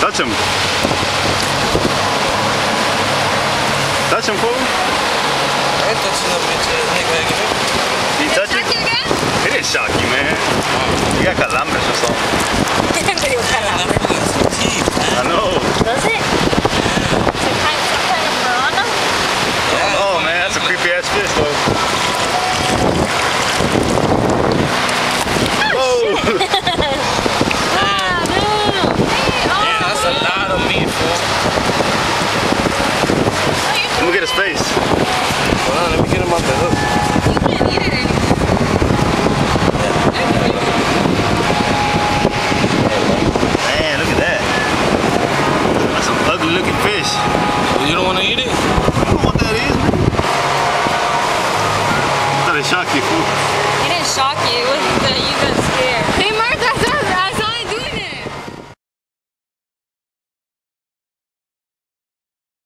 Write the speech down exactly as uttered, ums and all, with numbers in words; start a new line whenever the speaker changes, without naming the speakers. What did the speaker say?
Touch him. Touch him, fool.
I ain't touching no bitch ass nigga.
Did he touch you?
Again?
He didn't shock you, man. You got calambres or something.